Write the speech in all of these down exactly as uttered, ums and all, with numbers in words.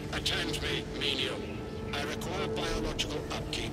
Attend me, menial. I require biological upkeep.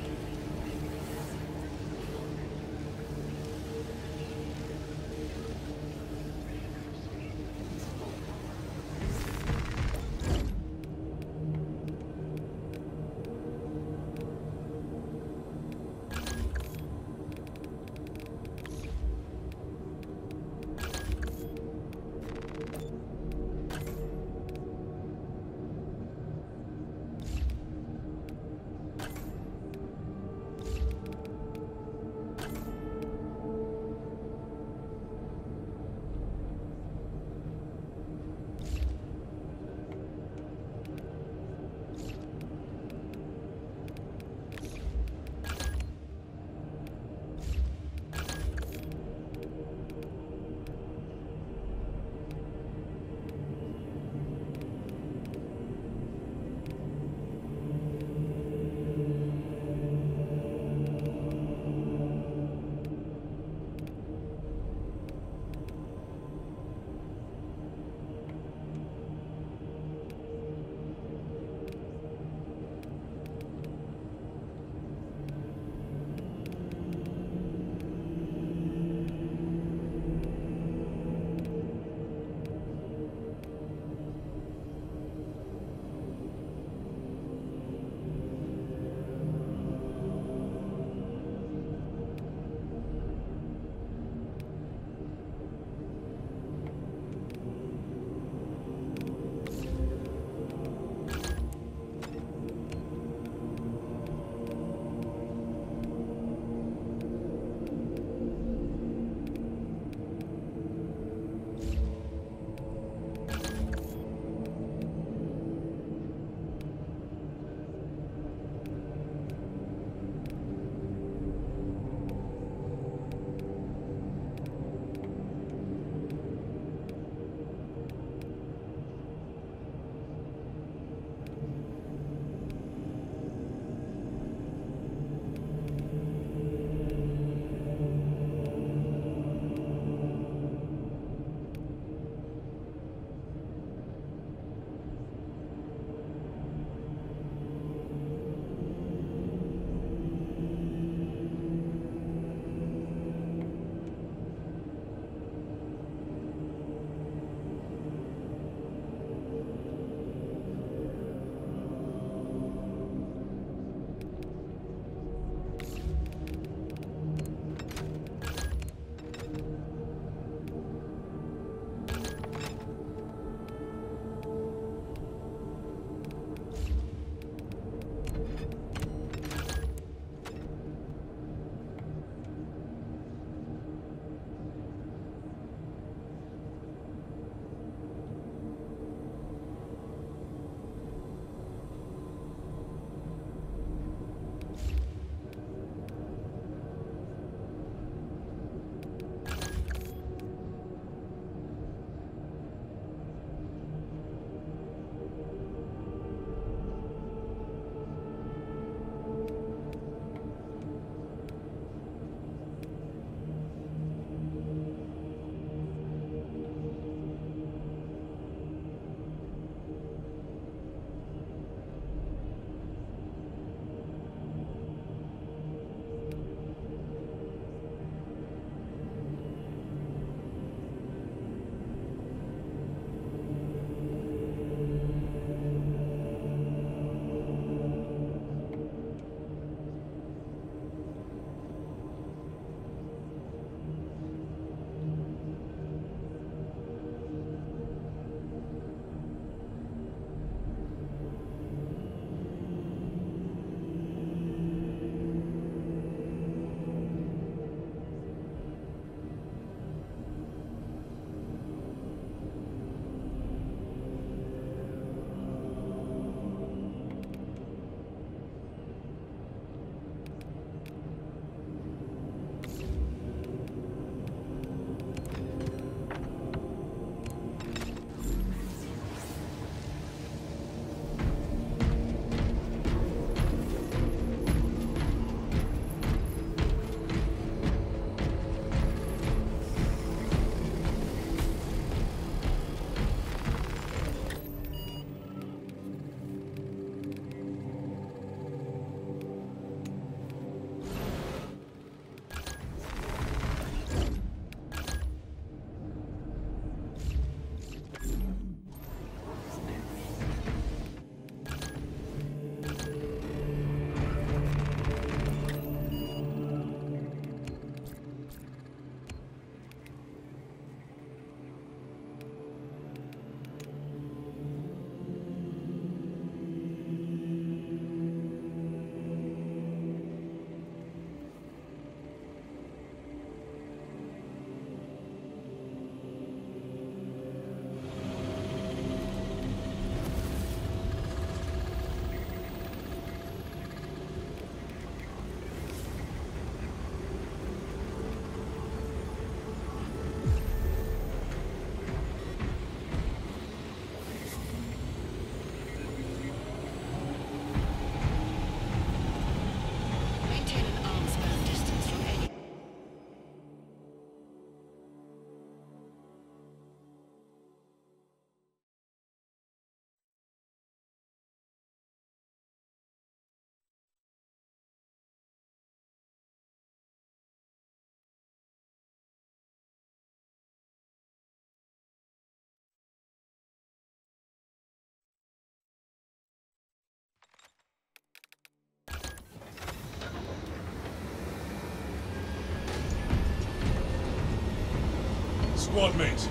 squad mate.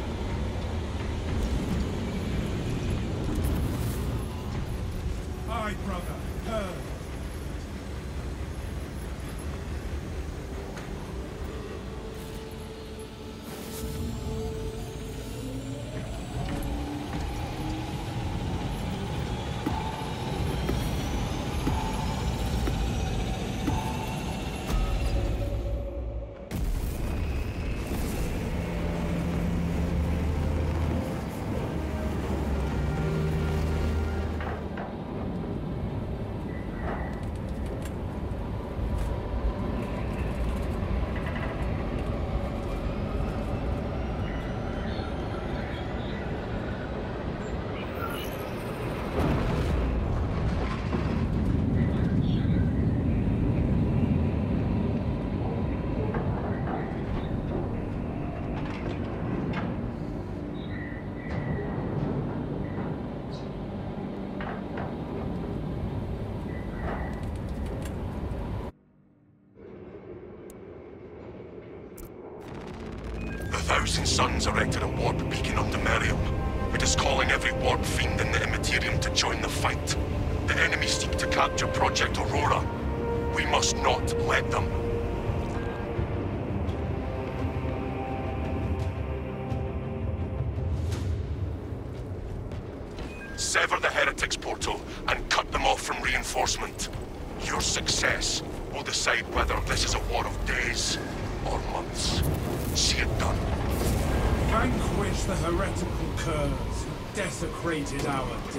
Aye, brother. Heard. Thousand Suns erected a warp beacon on Demerium. It is calling every warp fiend in the Immaterium to join the fight. The enemy seek to capture Project Aurora. We must not let them. Sever the Heretics portal and cut them off from reinforcement. Your success will decide whether this is a war of days or months. See it done. Vanquish the heretical curs who desecrated our dead.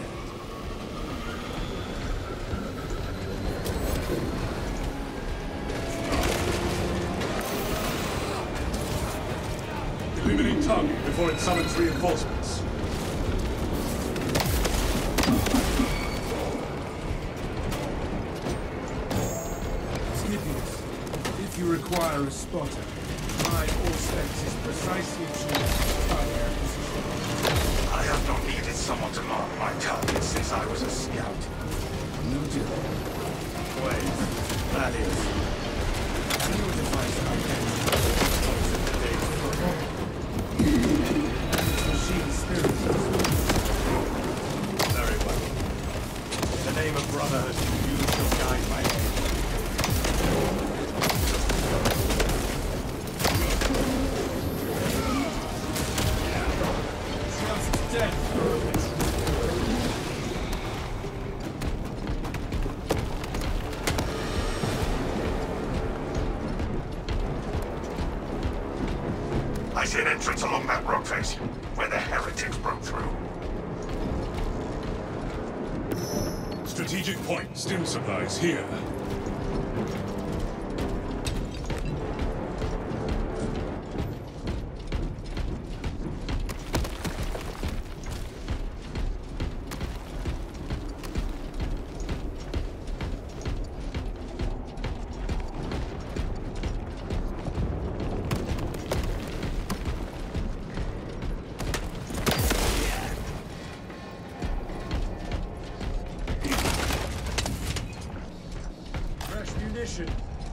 Eliminate target before it summons reinforcements. Scipius, if you require a spotter, my Auspex is precisely tuned by their position. I have not needed someone to mark my target since I was a scout. No deal. Wait, Thaddeus. Can you device identity the days for and machine spirits? Very well. In the name of brotherhood, you shall guide my aim. I see an entrance along that rock face, where the heretics broke through. Strategic point, stim supplies here. Munition.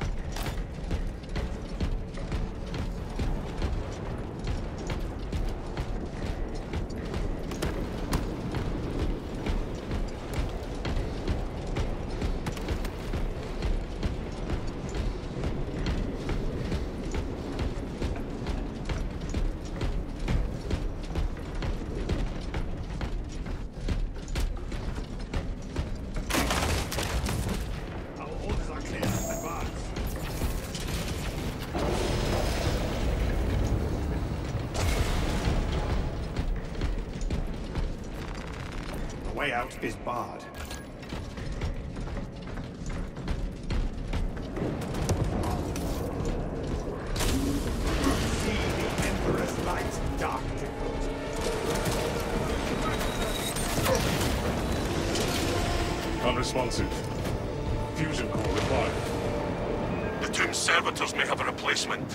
The way out is barred. See the Emperor's light, dark difficult. Unresponsive. Fusion core required. The Tomb Servitors may have a replacement.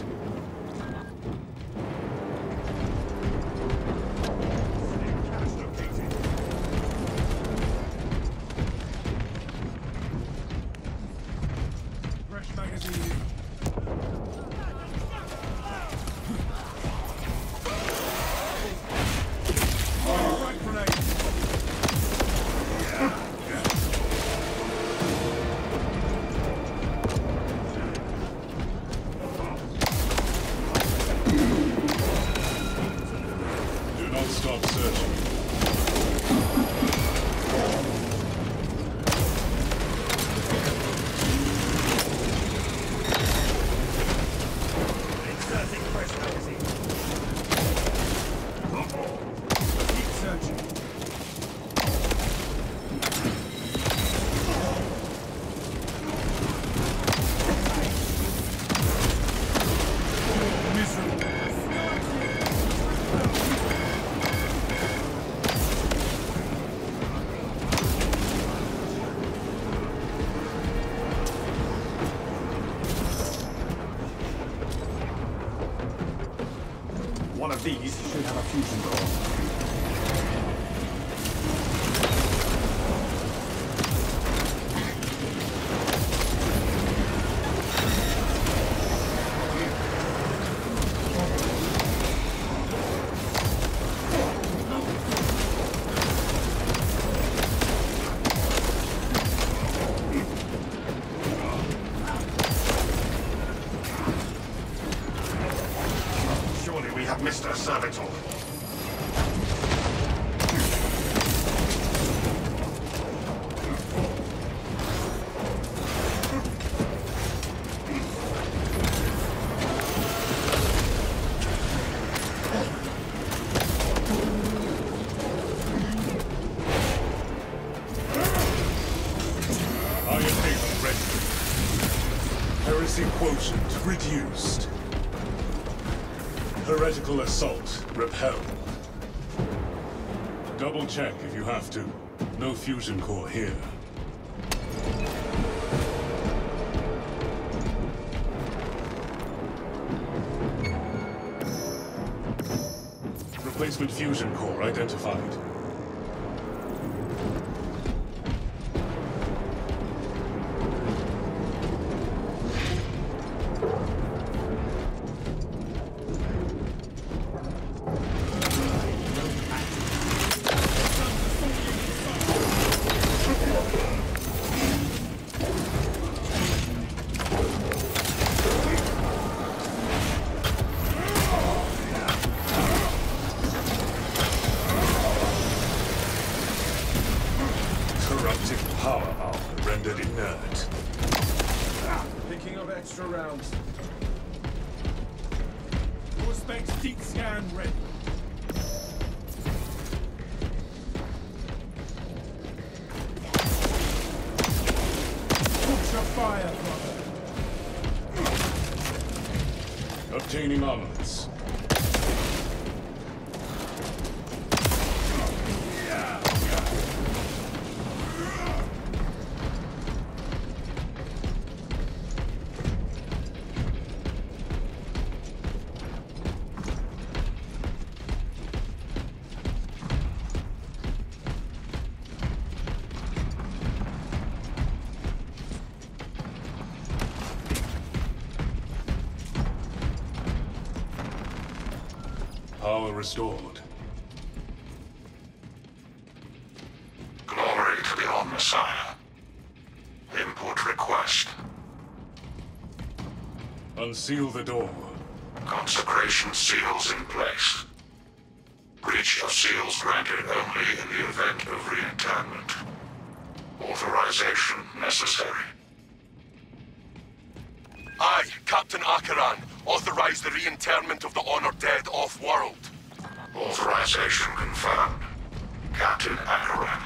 fusion core. Mister Servitor. Iron Haven ready. Heresy quotient reduced. Heretical assault repelled. Double check if you have to. No fusion core here. Replacement fusion core identified. Corruptive power armor rendered inert. Picking up extra rounds. Full specs deep scan ready. Push your fire, brother. Obtaining armaments. Power restored. Glory to the Omnissiah. Input request. Unseal the door. Consecration seals in place. Breach of seals granted only in the event of re-internment. Authorization necessary. I, Captain Acheran, authorize the re-internment of the Honored Dead off-world. Authorization confirmed. Captain Acheran.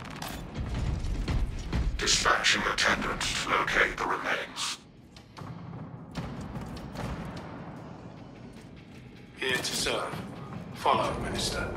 Dispatching attendant to locate the remains. Here to serve. Follow, Minister.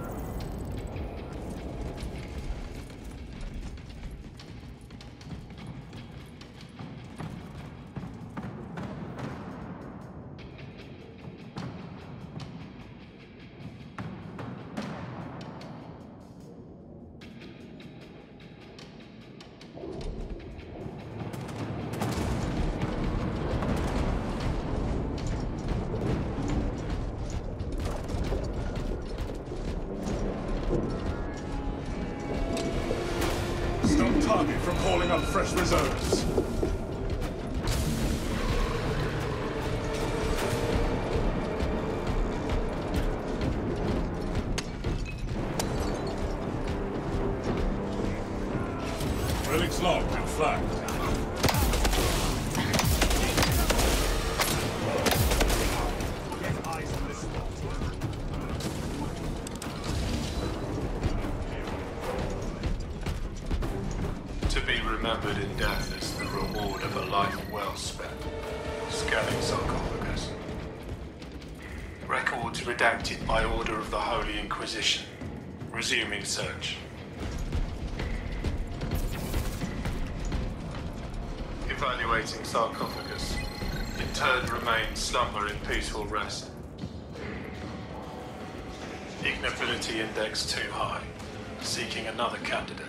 Stop target from calling up fresh reserves. Relics locked and flagged. Get eyes on this spot. To be remembered in death is the reward of a life well spent. Scanning sarcophagus. Records redacted by order of the Holy Inquisition. Resuming search. Evaluating sarcophagus. Interred remains slumber in peaceful rest. Ignobility index too high. Seeking another candidate.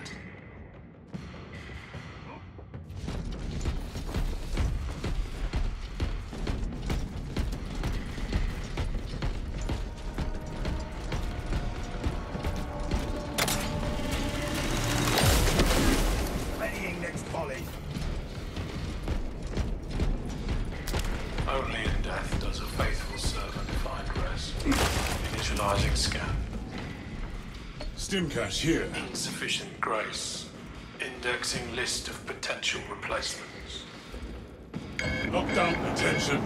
Readying next volley. Only in death does a faithful servant find rest. Initializing scan. Stimcache here. Insufficient grace. Indexing list of potential replacements. Lockdown. Attention.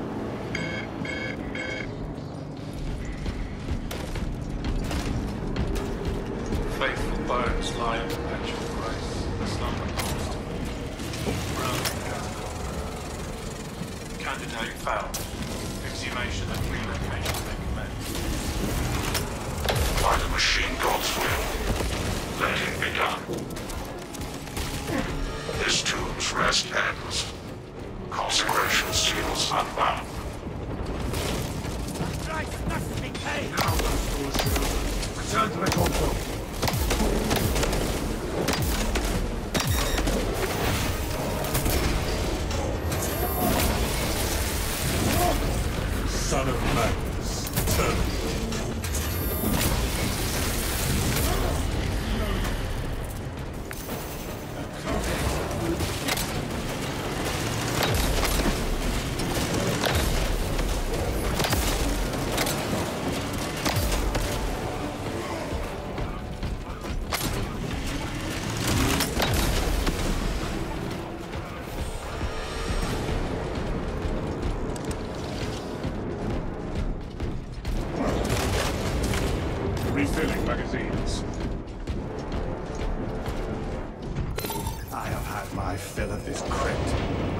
Faithful bones lie in perpetual grace. Slumber past. Rounding protocol. Candidate found. Exhumation and relocation recommended. By the machine god's will, let it be done. This tomb's rest ends. Consecration seals unbound. Now those doors should open. Return to the console. Son of madness. Turn. Refilling magazines. I have had my fill of this crypt.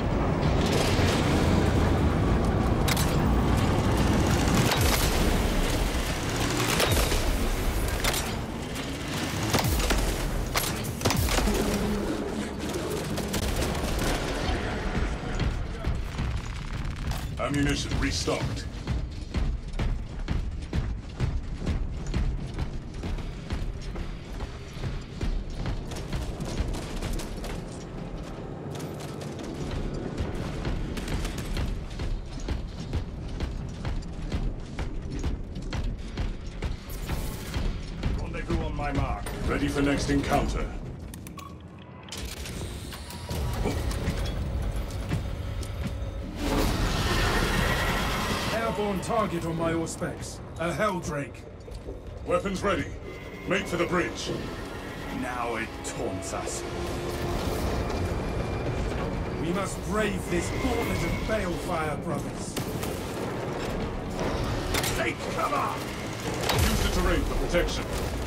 Ammunition restocked. Rendezvous on my mark. Ready for next encounter. Airborne target on my Auspex. A Helldrake. Weapons ready. Make for the bridge. Now it taunts us. We must brave this gauntlet of Balefire, brothers. Take cover! Use the terrain for protection.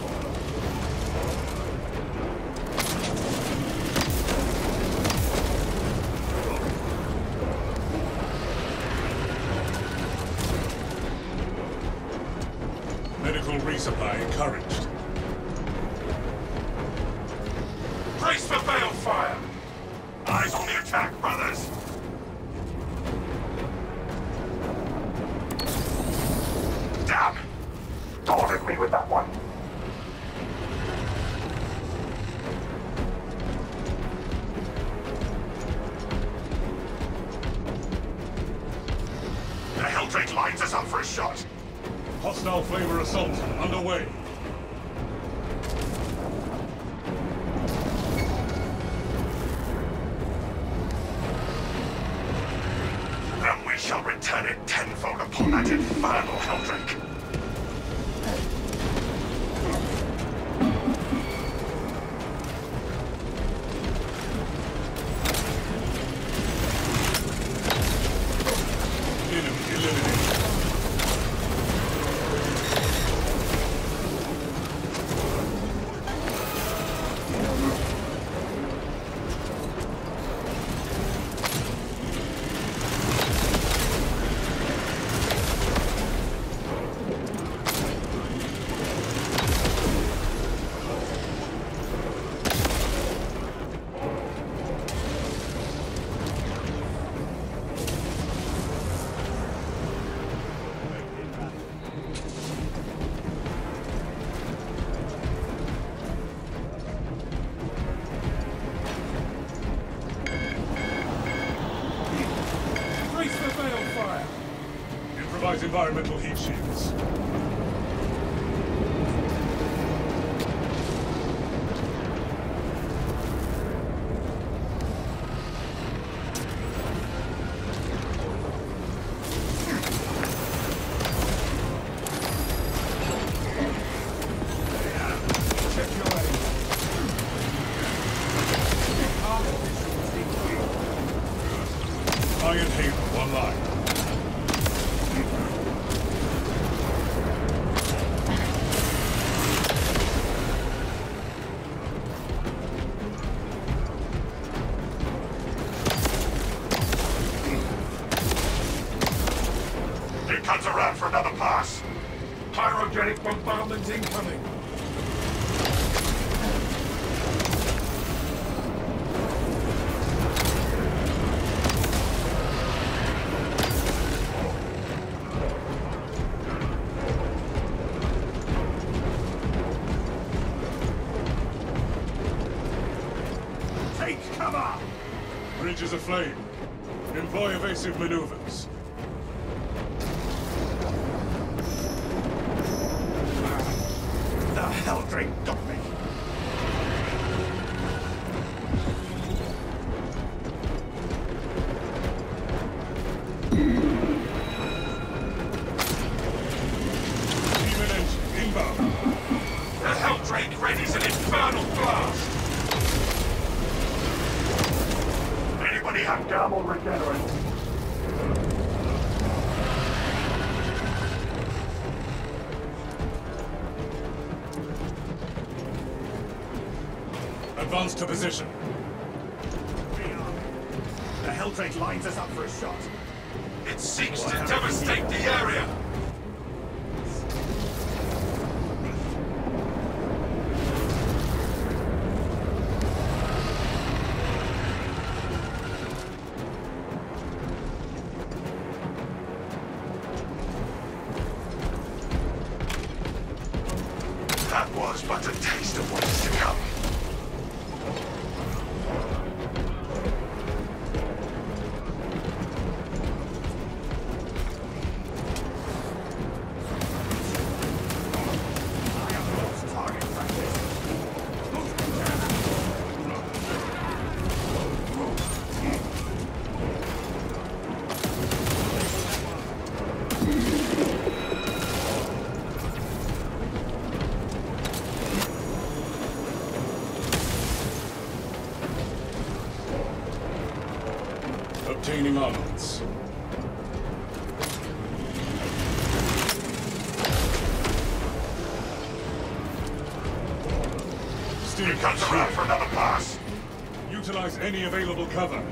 Medical resupply encouraged. Brace for Balefire! Eyes on the attack, brothers! Damn! Taunted me with that one. The Helldrake lines us up for a shot. Hostile flavor assault underway. And we shall return it tenfold upon that infernal Helldrake. Enemy eliminated. Utilize environmental heat shields. Iron Haven, one line. It comes around for another pass. Pyrogenic bombardment incoming. Take cover! Bridge is aflame. Employ evasive maneuvers. The Helldrake got me. Demon engine, inbound. The Helldrake readies an infernal blast. Anybody have thermal regenerant? Advance to position. The Helldrake lines us up for a shot. It seeks to devastate the area. That was but a taste of what is to come. I have lost target practice. Obtaining armaments. Steel It comes around for another pass. Utilize any available cover.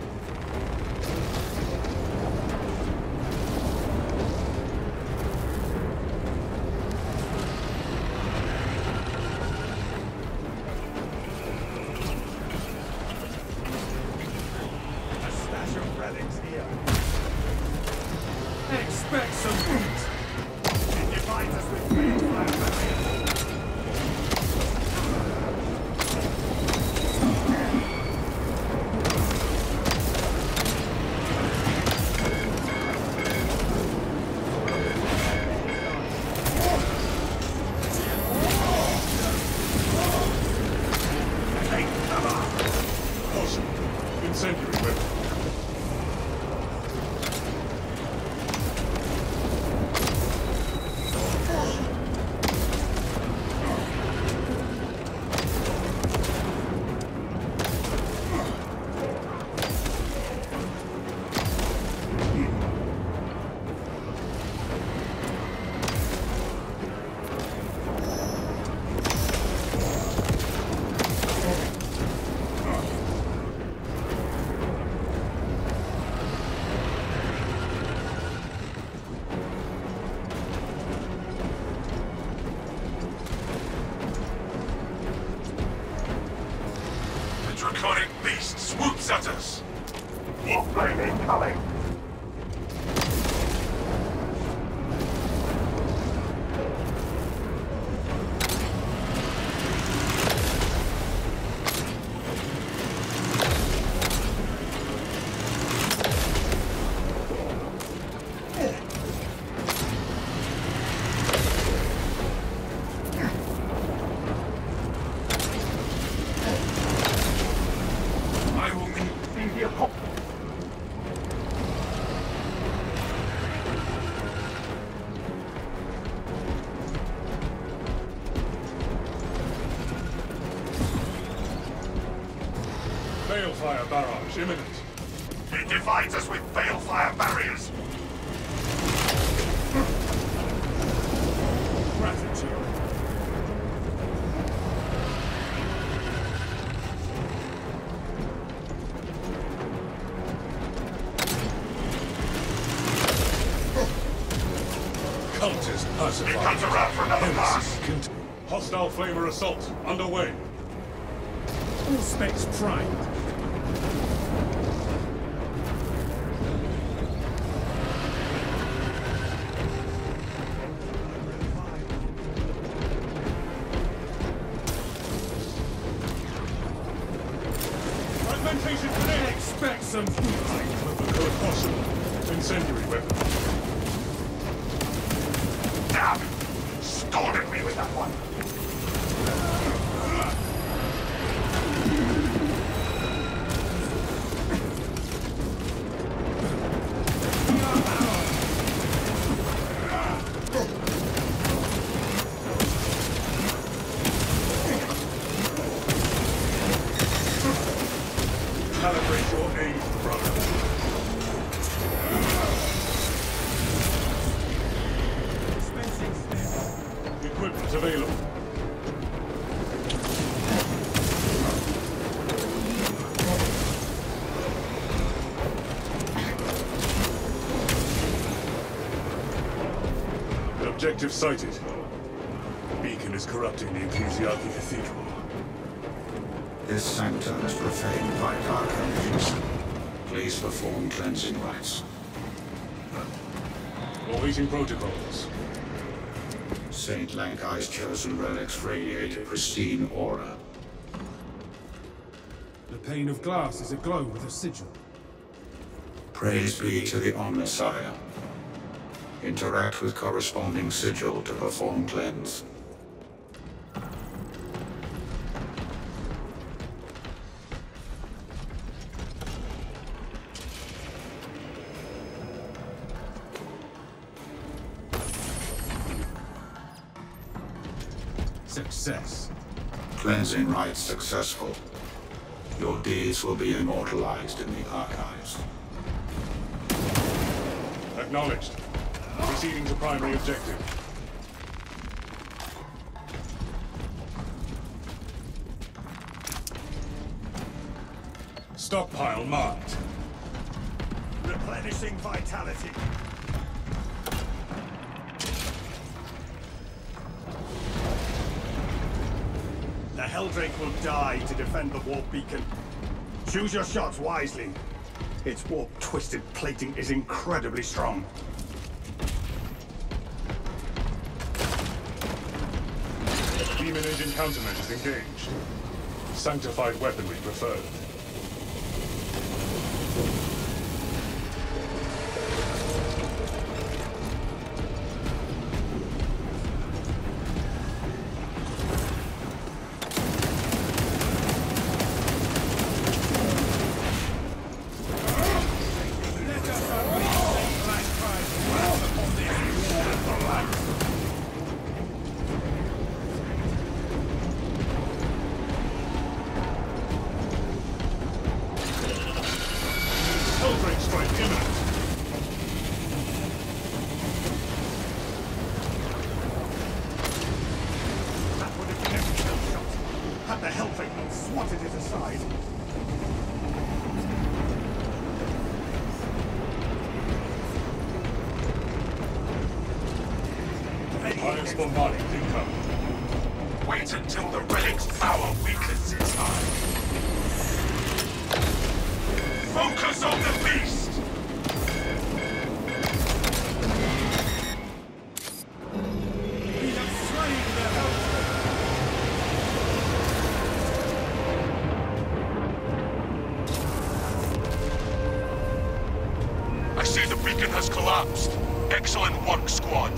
A stash of relics here. Expect some heat. It divides us with failed fire barriers. Take cover! Caution. Incendiary weapon. The draconic beast swoops at us. Warp flame incoming. Balefire barrage imminent. He divides us with balefire barriers. Gratitude. Cultist pacified. He comes around for another pass. Cont- Hostile flamer assault underway. All specs primed. Fragmentation grenade! Expect some heat. Of the code possible. Incendiary weapon. Damn! Stalling me with that one. Calibrate your aim, brother. Equipment available. Objective sighted. The beacon is corrupting the Ecclesiarchy Cathedral. This sanctum is profaned by dark energies. Please perform cleansing rites. Awaiting protocols. Saint Lankai's chosen relics radiate a pristine aura. The pane of glass is aglow with a sigil. Praise be to the Omnissiah. Interact with corresponding sigil to perform cleanse. Success. Cleansing rites successful. Your deeds will be immortalized in the archives. Acknowledged. Proceeding to primary objective. Stockpile marked. Replenishing vitality. The Helldrake will die to defend the warp beacon. Choose your shots wisely. Its warp-twisted plating is incredibly strong. Demon engine countermeasures engaged. Sanctified weaponry preferred. Helldrake strike imminent. That would have been a kill shot. Had the Helldrake swatted it aside. Highest bombarding incoming. Wait until the relic's power weakens inside. Focus on the beast! We have slain the Helldrake. I see the beacon has collapsed. Excellent work, squad.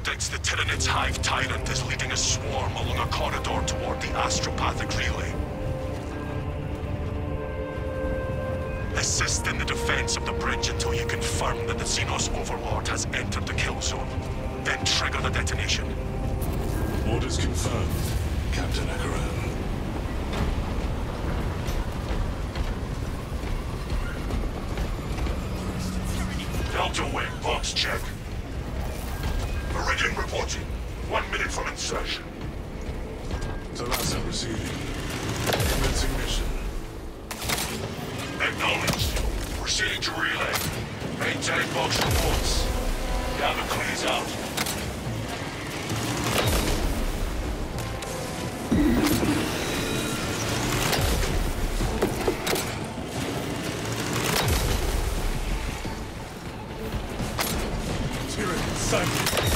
predicts the Tyranids Hive Tyrant is leading a swarm along a corridor toward the astropathic relay. Assist in the defense of the bridge until you confirm that the Xenos Overlord has entered the kill zone. Then trigger the detonation. Orders confirmed, Captain Akaran. Delta Wing, box check. Meridian reporting. One minute from insertion. Talassa receiving. Commencing mission. Acknowledged. Proceeding to relay. Maintain box reports. Gamma clears out. Tyranid sighted.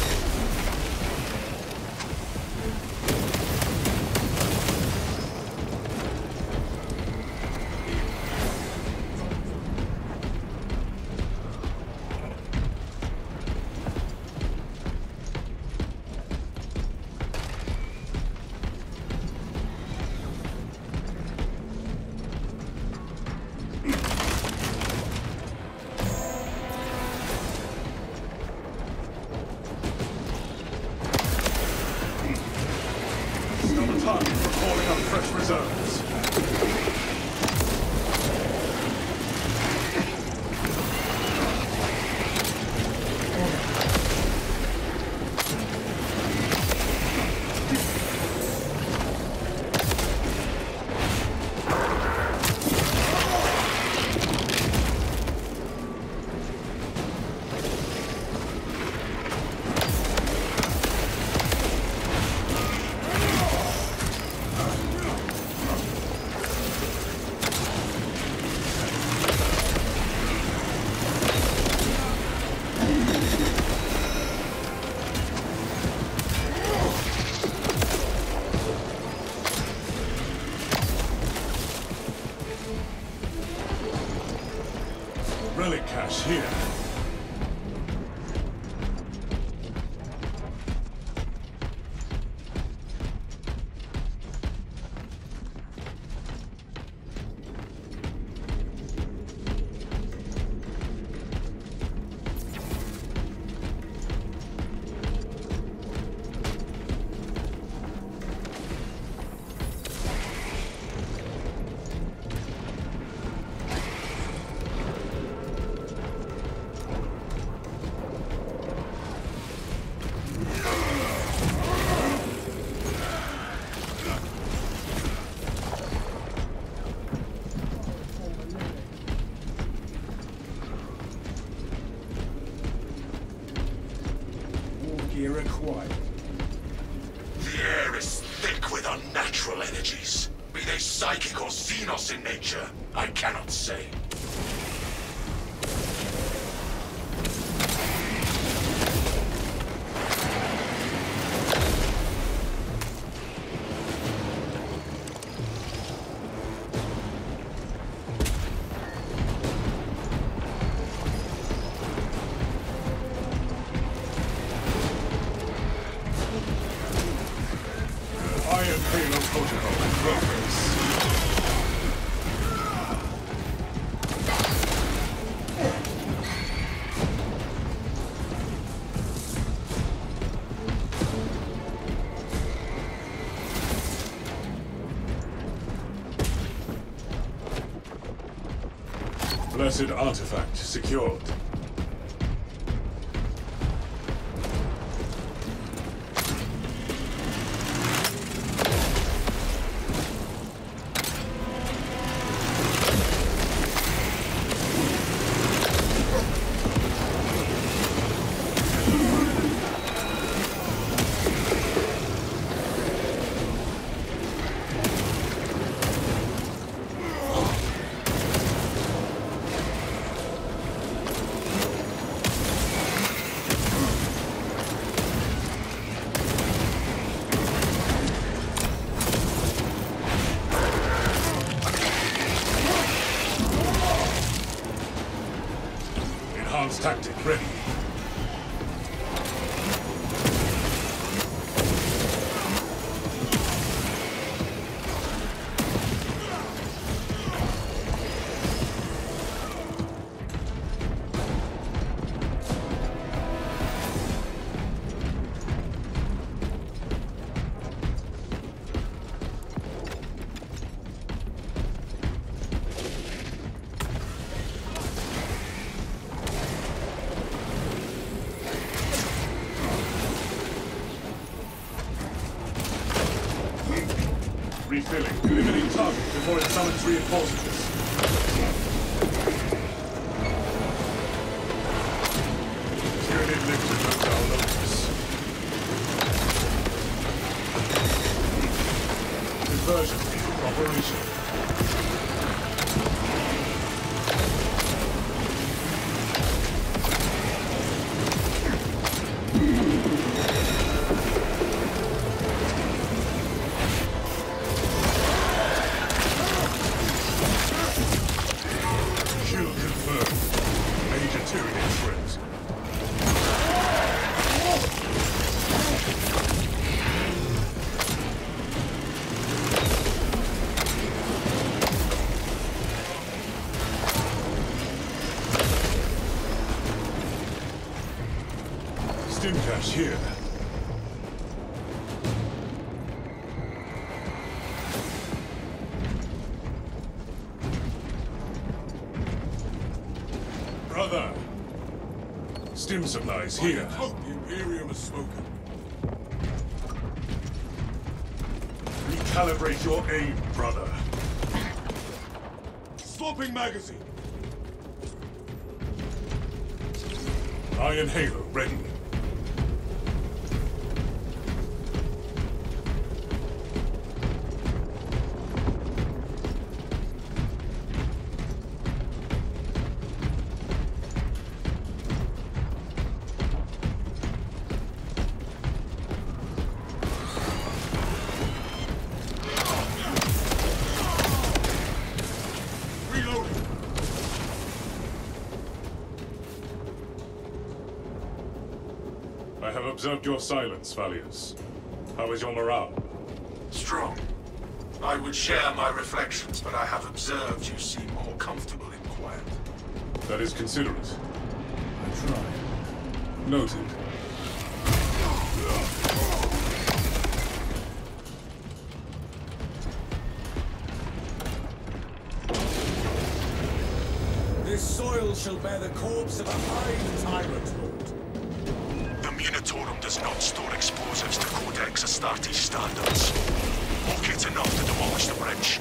Time for calling up fresh reserves. Relic cache here. Gear acquired. The air is thick with unnatural energies. Be they psychic or Xenos in nature, I cannot say. Iron payload protocol in progress. Blessed artifact secured. Enhanced tactic ready. refilling. Eliminate target before it summons reinforcements. Unit lifted Hotel Lotus. Conversion field operational. Stimcache here. Brother! Stim supplies here. I hope the Imperium has spoken. Recalibrate your aim, brother. Swapping magazine! Iron Halo ready. I have observed your silence, Valius. How is your morale? Strong. I would share my reflections, but I have observed you seem more comfortable in quiet. That is considerate. I try. Noted. This soil shall bear the corpse of a high tyrant lord. The Munitorum does not store explosives to Codex Astartes standards. Locate enough to demolish the bridge.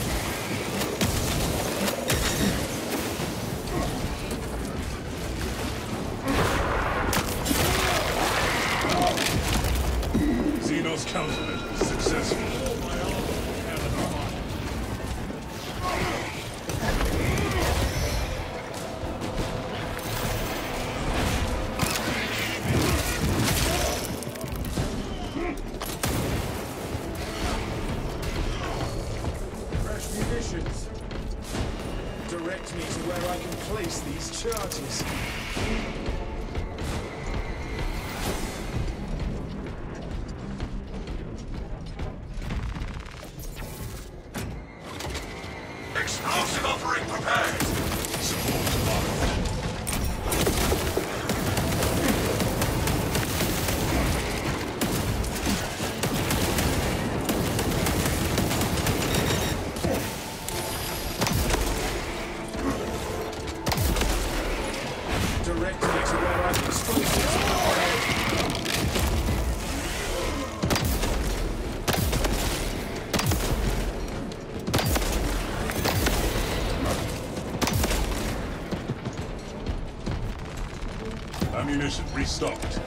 Xenos countermeasures successful. Direct me to where I can place these charges. Explosive offering prepared! Support tomorrow. Direct me to where I can expose it. Ammunition restocked.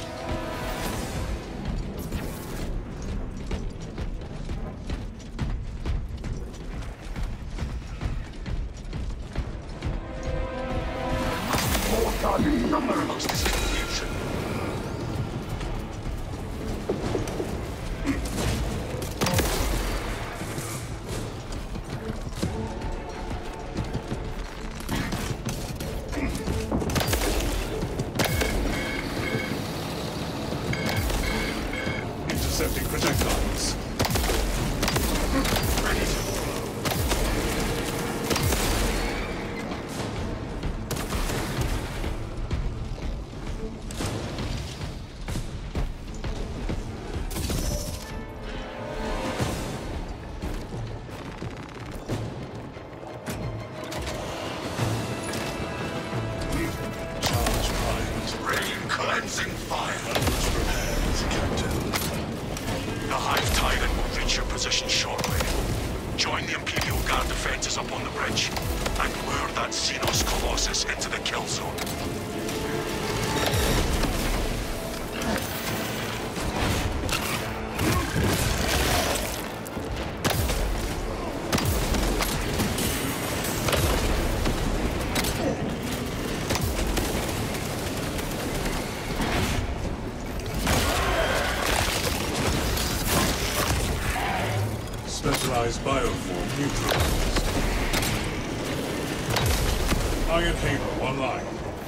Number amongst this confusion. Intercepting projectiles. Ready to cleansing fire. Prepared, Captain. The Hive Tyrant will reach your position shortly. forces up on the bridge and lure that Xenos Colossus into the kill zone. Specialized bioform neutralized. Iron Halo online.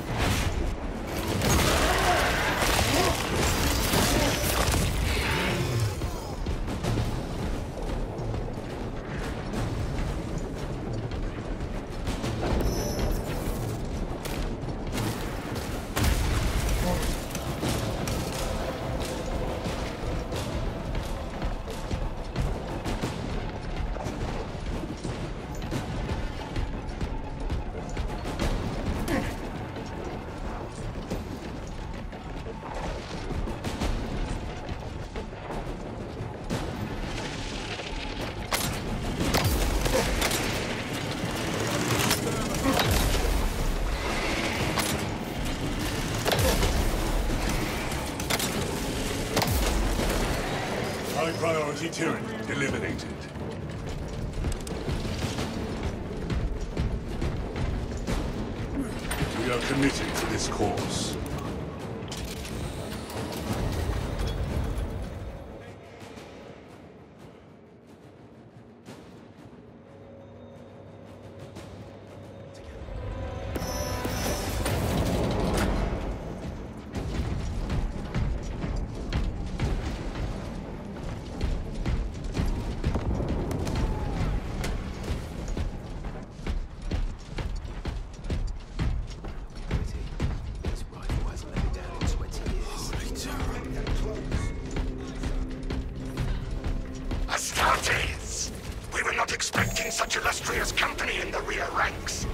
High-priority tyranny eliminated. We are committed to this cause. Astartes! We were not expecting such illustrious company in the rear ranks.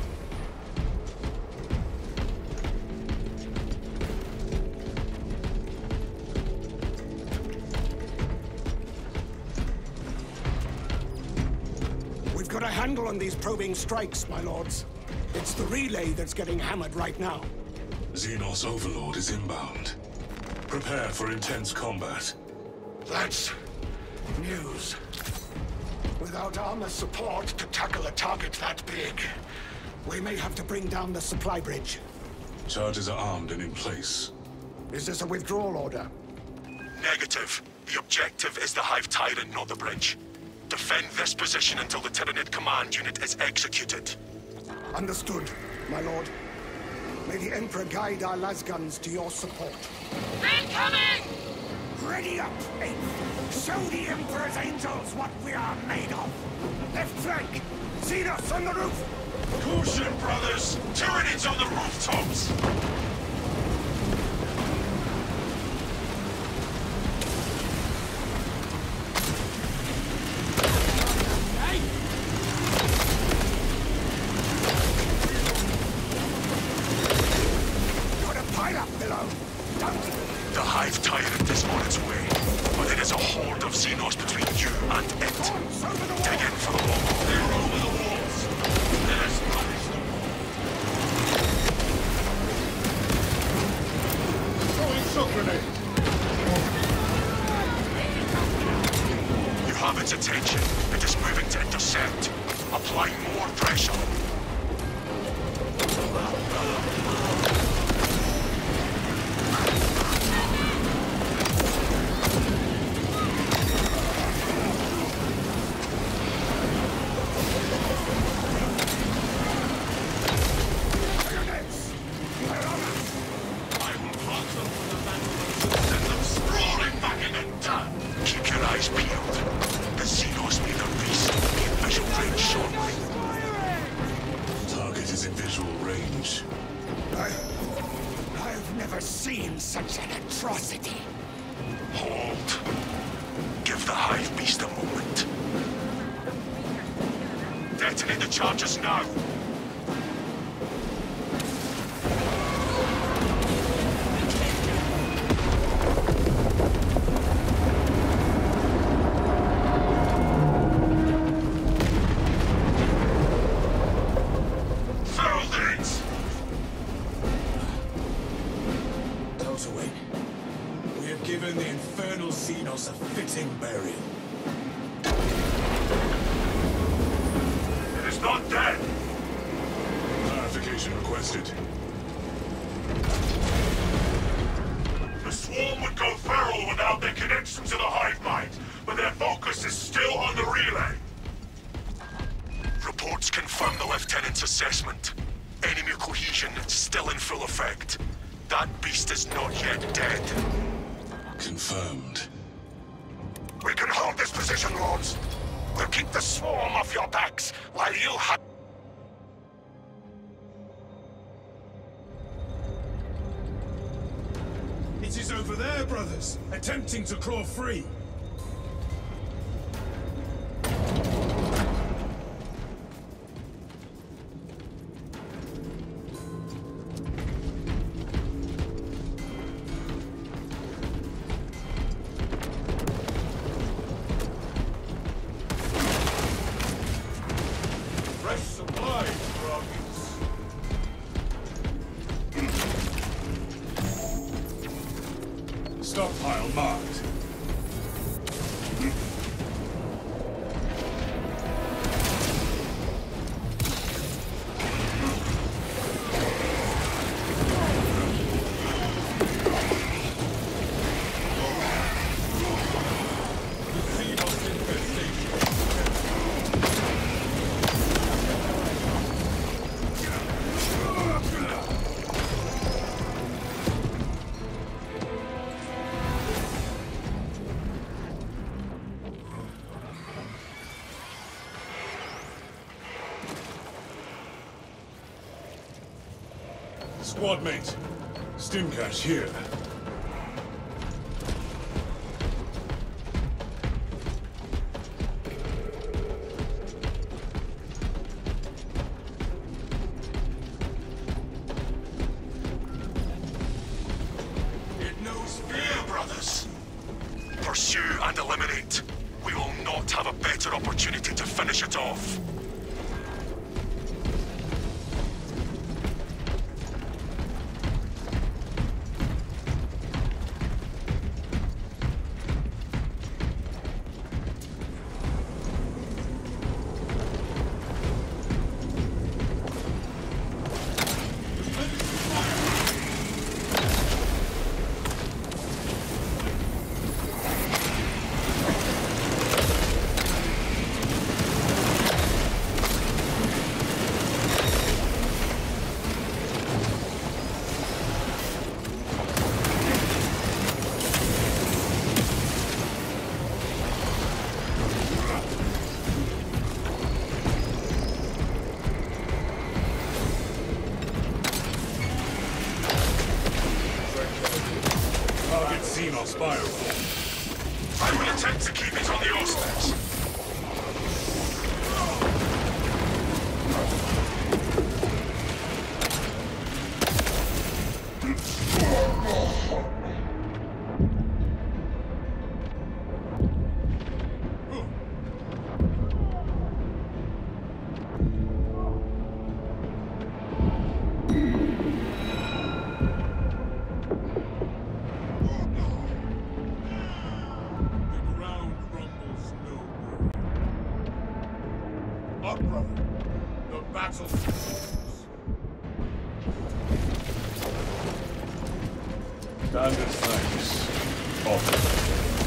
We've got a handle on these probing strikes, my lords. It's the relay that's getting hammered right now. Xenos Overlord is inbound. Prepare for intense combat. That's news. Without armor support to tackle a target that big, We may have to bring down the supply bridge. Charges are armed and in place. Is this a withdrawal order? negative. The objective is the Hive Tyrant, not the bridge. Defend this position until the Tyranid command unit is executed. Understood, my lord. May the Emperor guide our lasguns to your support. Incoming! Ready up, Ape! Show the Emperor's angels what we are made of! Left flank! Xenos on the roof! Caution, brothers! Tyranids on the rooftops! The Hive Tyrant is on its way, but it is a horde of Xenos between you and it. Dig in for the wall. They're over the walls. Let us punish them. Throwing shock grenade. You have its attention. It is moving to intercept. Apply more pressure. Such an atrocity. Hold. Give the Hive Beast a moment. Detonate the charges now. Xenos a fitting burial. It is not dead! Clarification requested. The swarm would go feral without their connection to the hive mind, but their focus is still on the relay. Reports confirm the Lieutenant's assessment. Enemy cohesion still in full effect. That beast is not yet dead. Confirmed. We can hold this position, Lords. We'll keep the swarm off your backs while you hunt. It is over there, brothers, attempting to claw free. Fresh supplies, Rockets. Stockpile marked. Squad mate, stim cache here. It knows fear, brothers. Pursue and eliminate. We will not have a better opportunity to finish it off. Target Xenos Bioform. I will attempt to keep it on the Auspex. Up, brother. The battle begins. Standard thanks. Off.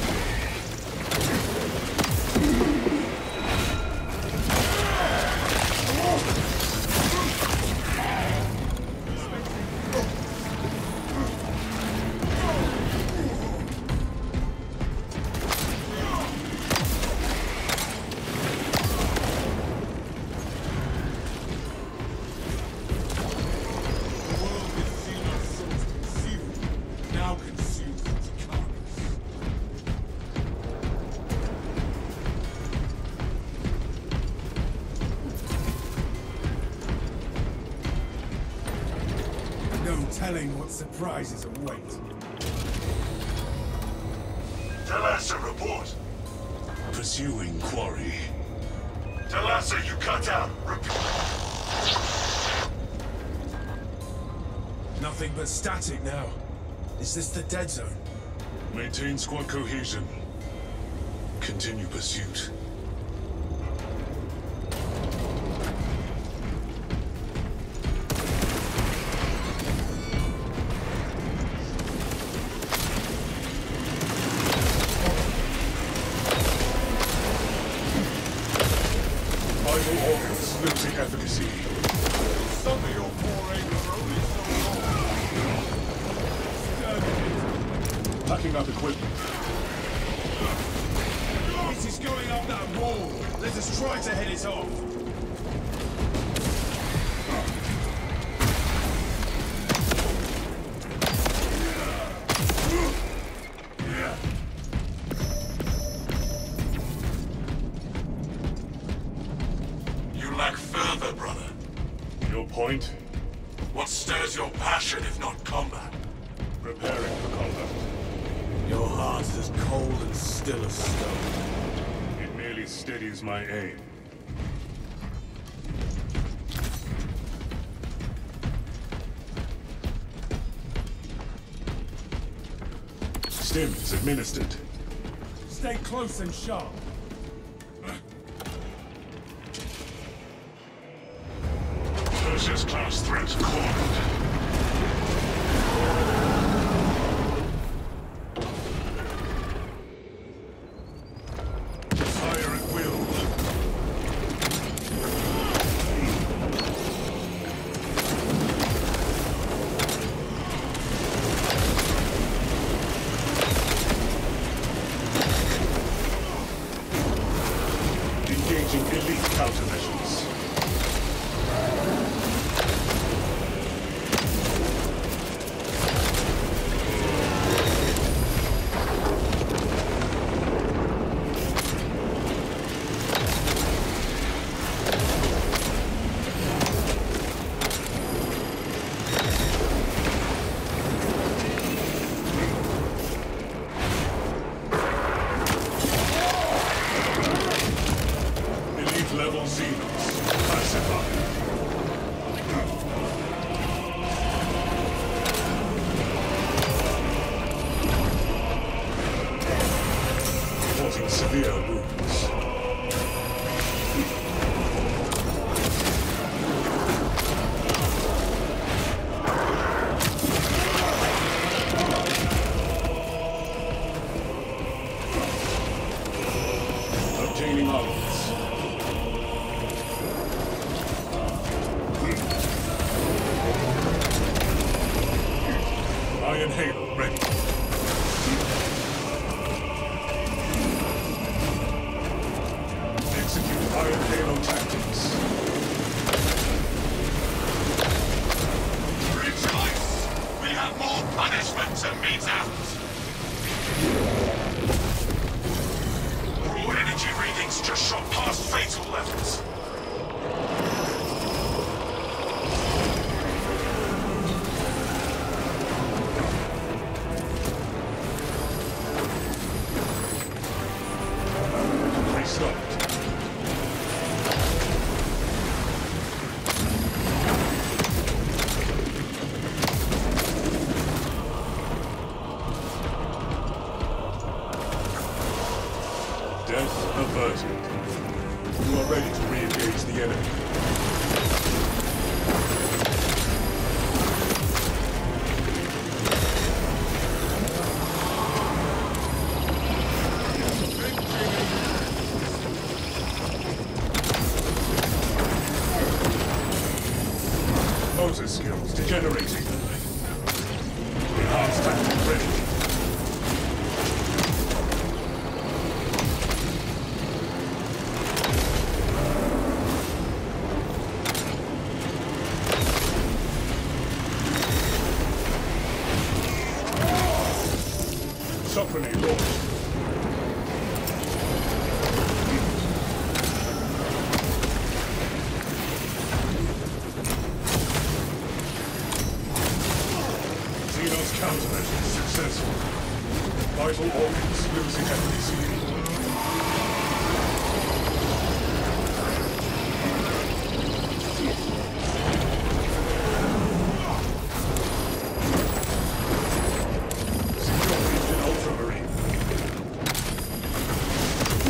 Telling what surprises await. Talassa, report. Pursuing quarry. Talassa, you cut out. Repeat. Nothing but static now. Is this the dead zone? Maintain squad cohesion. Continue pursuit. Vital organs losing efficacy. Some of your poor aim are only so long. Packing up equipment. It is going up that wall. Let us try to head it off. You lack further, brother. Your point? What stirs your passion if not combat? Preparing for combat. Your heart is as cold and still as stone. It merely steadies my aim. Stims administered. Stay close and sharp. Perseus class threats cornered. Fire at will. Engaging elite countermeasures. Elite level Xenos. Classified. Reporting severe wounds. Obtaining armaments. Iron Halo ready. Execute Iron Halo tactics. Rejoice! We have more punishment to mete out! Raw energy readings just shot past fatal levels. Restart. Death averted. You are ready to re-engage the enemy. Motor skills degenerating. Enhanced tactic ready. Soprany launched. Xenos countermeasures successful. Vital organs losing efficacy. Secure region ultramarine.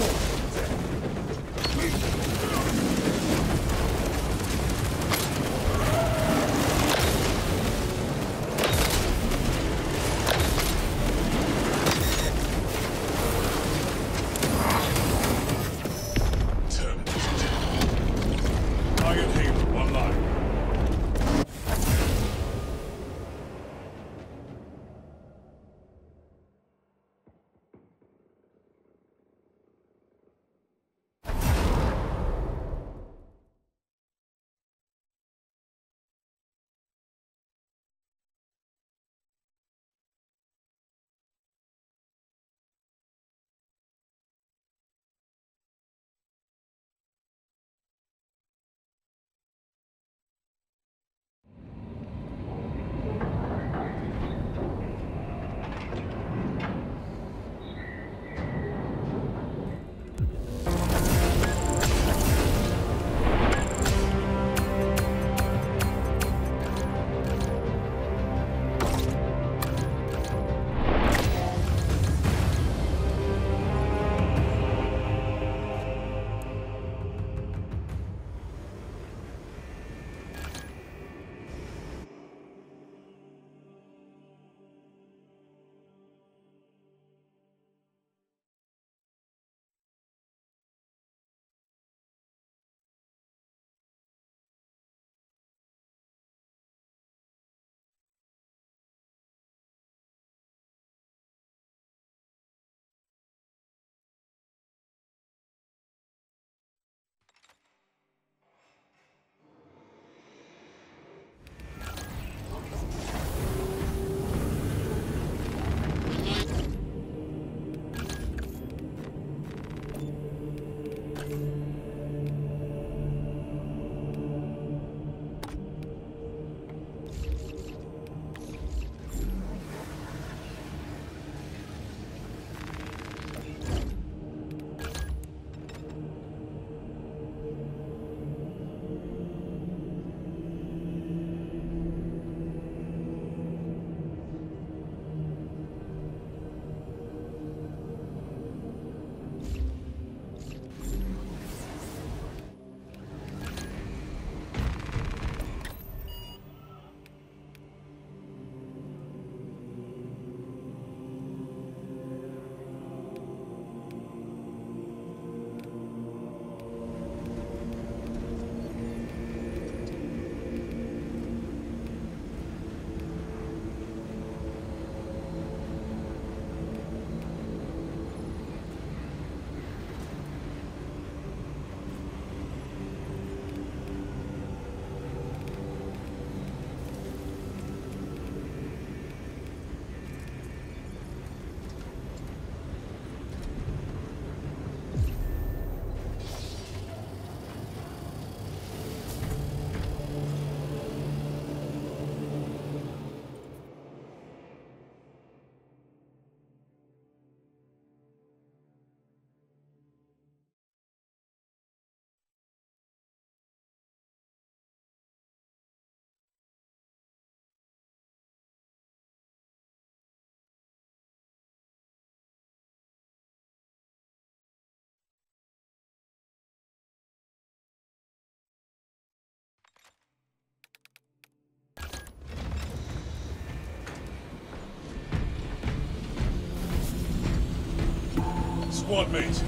squad mate.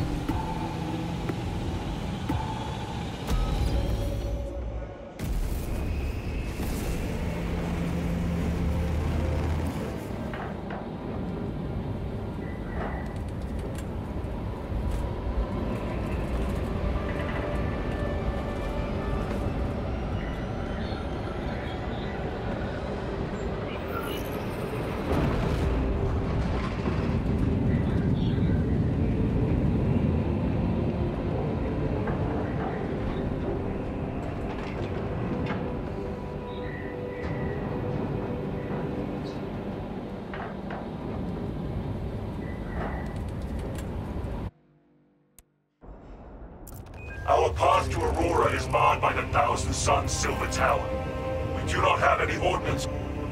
Our path to Aurora is marred by the Thousand Suns Silver Tower. We do not have any ordnance.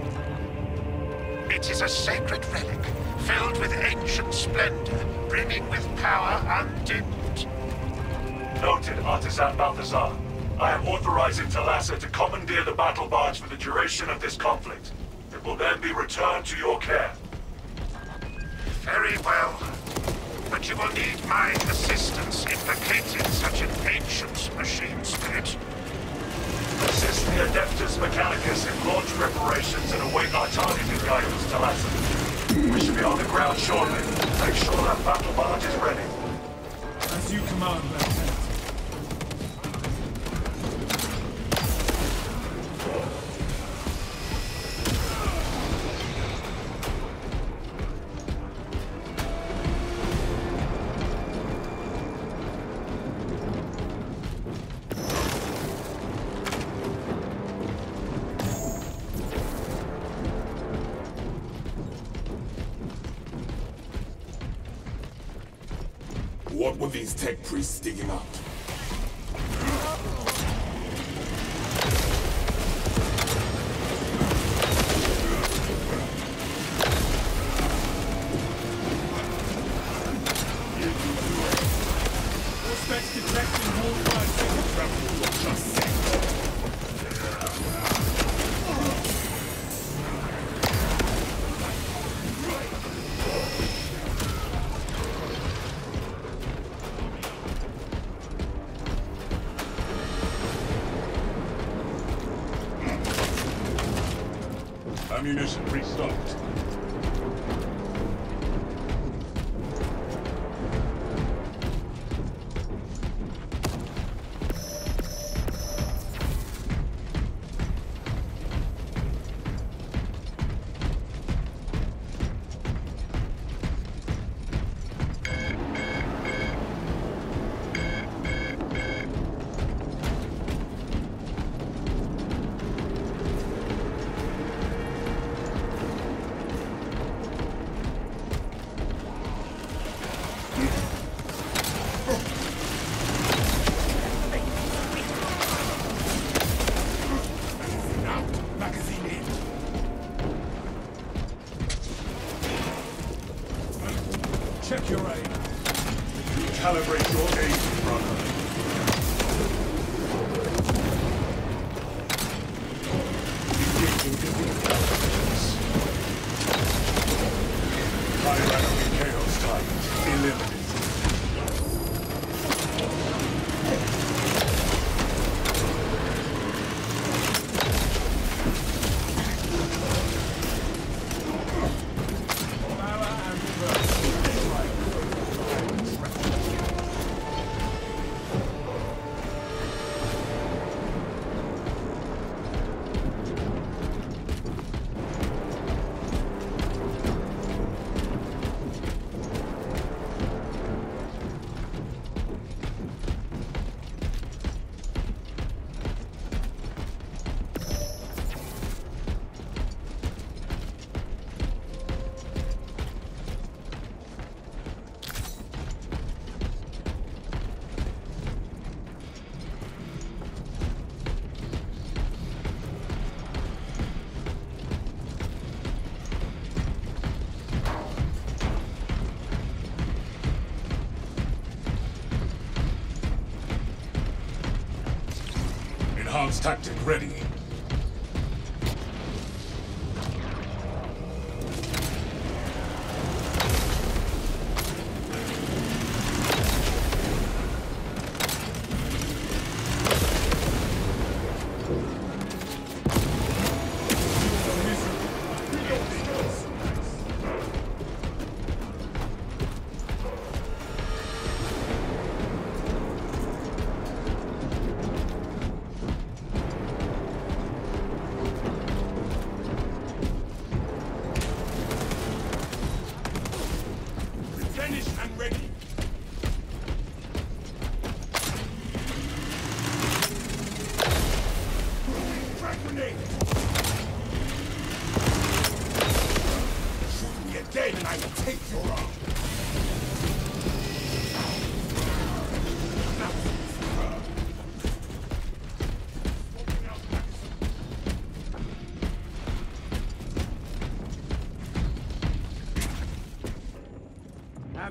It is a sacred relic, filled with ancient splendor, brimming with power undimmed. Noted, Artisan Balthazar. I am authorizing Talassa to commandeer the battle barge for the duration of this conflict. It will then be returned to your care. Very well. But you will need my assistance in locating such an ancient machine spirit. Assist the Adeptus Mechanicus in launch preparations and await our targeting guidance, Talassa. We should be on the ground shortly. Make sure that battle barge is ready. As you command, Lieutenant. What were these tech priests digging up? Suspects detecting worldwide signal travel. Just sent. Ammunition restocked. Check your aim. Calibrate your aim, brother. Engaging different calculations. Hierarchy chaos type eliminated. Enhanced tactic ready.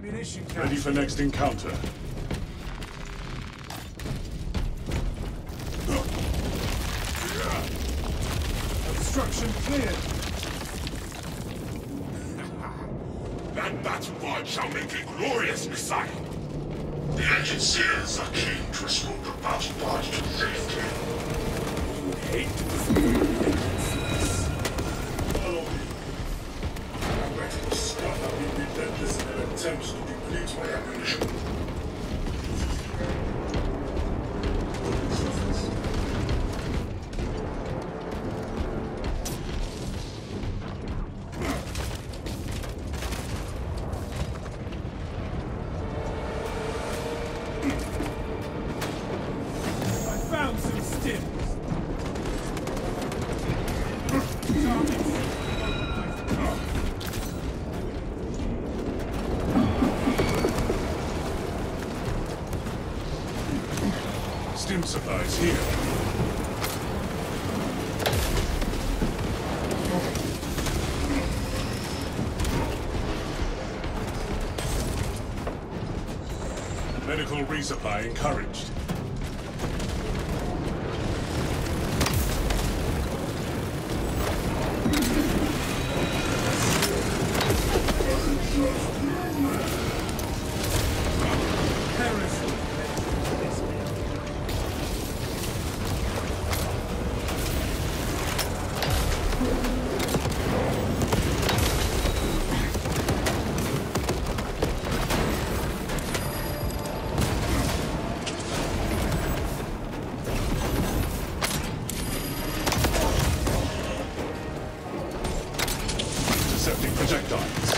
ammunition cache. Ready for next encounter. Obstruction cleared. That battle pod shall make a glorious missile. The engineers are keen to escort the battle pod to safety. You hate Follow me. I'm ready to stop and be relentless in an attempt to deplete my ammunition. Stim supplies here. Medical resupply encouraged. Intercepting projectiles.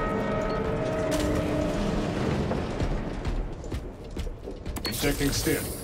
Injecting stim.